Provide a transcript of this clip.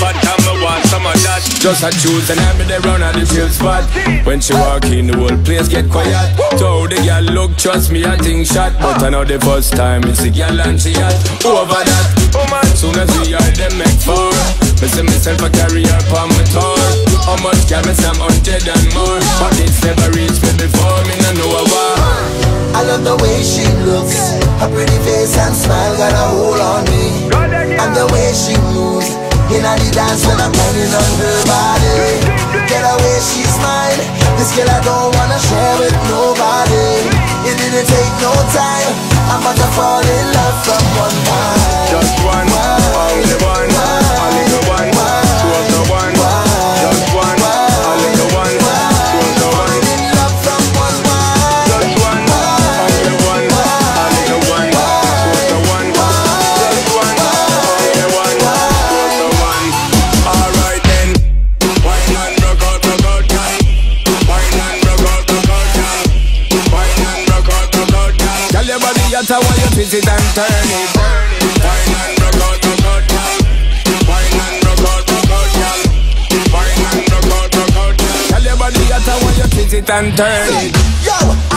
hot and me want some of that. Just a choose and I be there round at the chill spot. When she walk in, the whole place get quiet. So the girl look, trust me, I think shot. But I know the first time it's the girl and she hot. Over that, soon as we are them make four. Me see myself a carry her on my tour. How much can me say I'm 100 and more? But it's never reached me before, me no know a war. I love the way she looks. Her pretty face and smile got a hold on me. And the way she moves in the dance when I'm running on her body. Get away, she's mine. This girl I don't wanna share with nobody. It didn't take no time. I'm about to fall in love from one wine. Just one, only one, only the one, two of the one. Just one, only the one, two of the one. In love from one wine. Just one, only the one, only the one, two of the one. Just one, only the one, two of the one. Alright then, wine and rock out, girl. Wine and rock out, girl. Wine and rock out, girl. Tell your body you want you twist it and turn it. Wine and rock out, girl. Wine and rock out, girl. Wine and rock out, girl. Tell your body you want you twist it and turn it. Yo,